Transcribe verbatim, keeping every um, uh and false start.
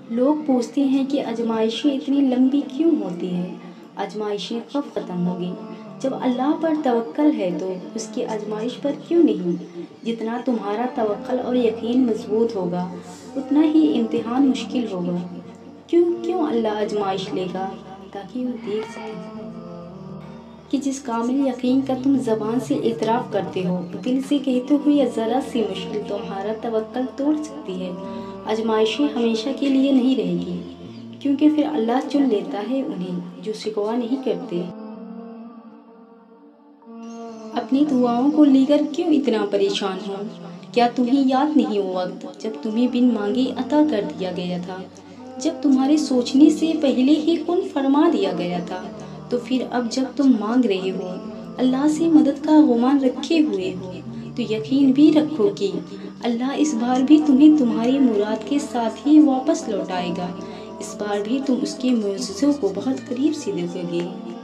لوگ پوچھتے ہیں کہ آزمائشیں اتنی لمبی کیوں ہوتی ہیں؟ آزمائشیں کب ختم ہوگی؟ جب اللہ پر توکل ہے تو اس کی آزمائش پر کیوں نہیں؟ جتنا تمہارا توکل اور یقین مضبوط ہوگا اتنا ہی امتحان مشکل ہوگا۔ کیوں کیوں اللہ آزمائش لے گا؟ تاکہ وہ دیکھ سکے کہ جس کامل یقین کا تم زبان سے اعتراف کرتے ہو، دل سے کہتے ہو، یا ذرا سی مشکل تمہارا توکل توڑ سکتی ہے۔ آزمائشیں ہمیشہ کے لیے نہیں رہے گی، کیونکہ پھر اللہ چن لیتا ہے انہیں جو شکوہ نہیں کرتے۔ اپنی دعاؤں کو لے کر کیوں اتنا پریشان ہو؟ کیا تمہیں یاد نہیں وہ وقت جب تمہیں بن مانگے عطا کر دیا گیا تھا؟ جب تمہارے سوچنے سے پہلے ہی کن فرما دیا گیا تھا؟ تو پھر اب جب تم مانگ رہے ہو، اللہ سے مدد کا گمان رکھے ہوئے ہو، تو یقین بھی رکھو کہ اللہ اس بار بھی تمہیں تمہاری مراد کے ساتھ ہی واپس لوٹائے گا۔ اس بار بھی تم اس کے معجزوں کو بہت قریب سے دیکھو گے۔